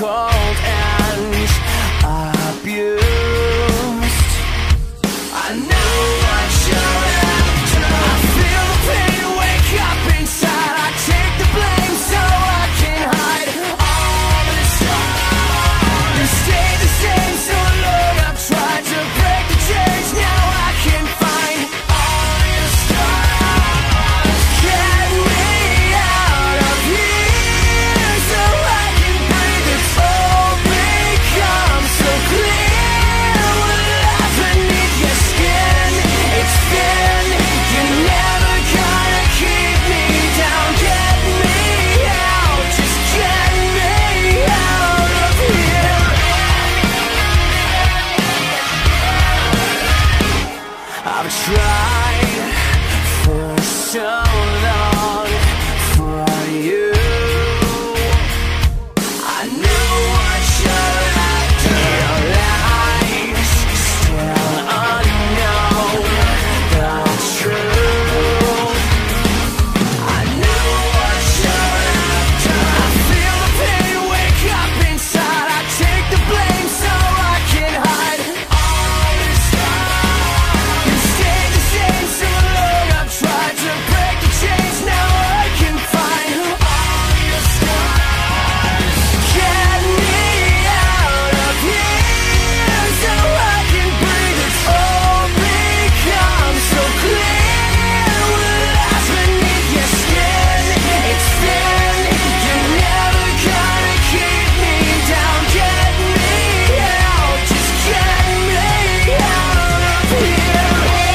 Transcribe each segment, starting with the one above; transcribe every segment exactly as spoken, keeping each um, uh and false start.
cold and abused. I know what you're after. I feel the pain wake up inside. I take the blame so I can hide all the time. You stay the same so long. I've tried to break the chains. Now I can find all your stars. Get me out of here so I can breathe. It's all become so clear. What lies beneath your skin, it's thin. You're never gonna keep me down. Get me out, just get me out of here. I've tried for so long for you. I know what you're after. Your lies still unknown, the truth. I know what you're after. I feel the pain wake up inside. I take the blame so I can hide all the stars. You stay the same so long. I've tried to break the chains. Now I can find all your stars. Get me out of here so I can breathe. It's all become so clear. What lies beneath your skin, it's thin. You're never gonna keep me down. Get me out, just get me out of here.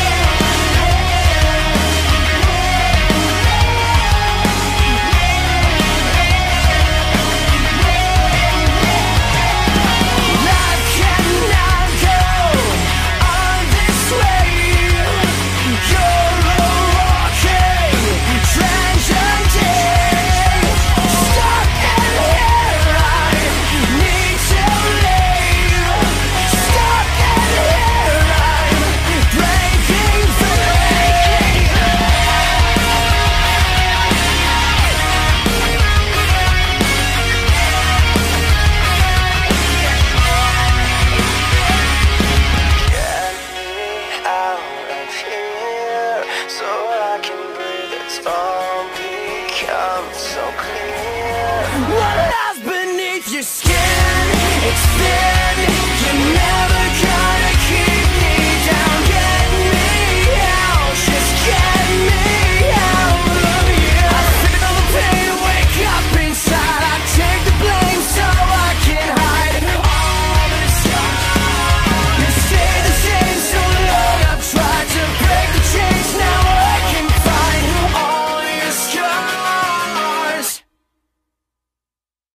Life cannot go on this way. You're a walking tragedy. Stuck in here, I need to leave. Stuck in here, I'm breaking free. Get me out of here so I can breathe. It's all become so clear. What lies beneath your skin? It's thin. You never